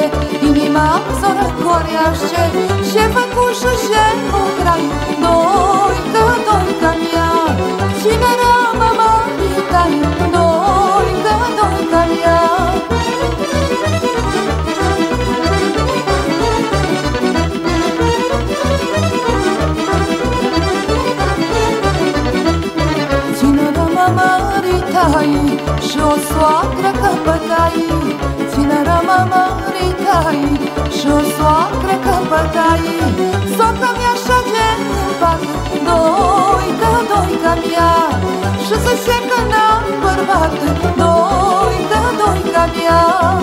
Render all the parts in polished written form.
inima sorăcoreaște, și făcușă și mugrai, doica mea, cine rămă măritai, doica mea. Cine rămă măritai, și o soacră căpătai, cine rămă măritai, și o soacră căpătai, soacra mea așa gen-n-pat, doica mea, și să secă n-am bărbat, doica mea.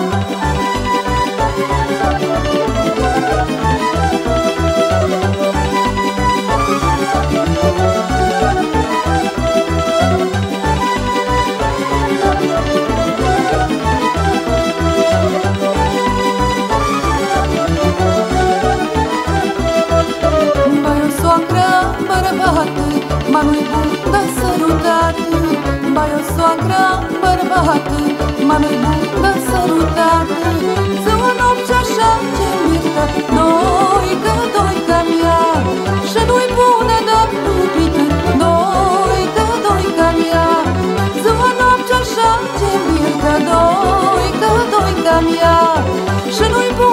Ma nu-i bun de sărutat, bai o soacră bărbat, ma nu-i bun de sărutat. Zi-o noapte așa ce mirtă, doica mea, și nu-i bună de iubit, doica mea. Zi-o noapte așa ce mirtă, doica mea, și nu-i bună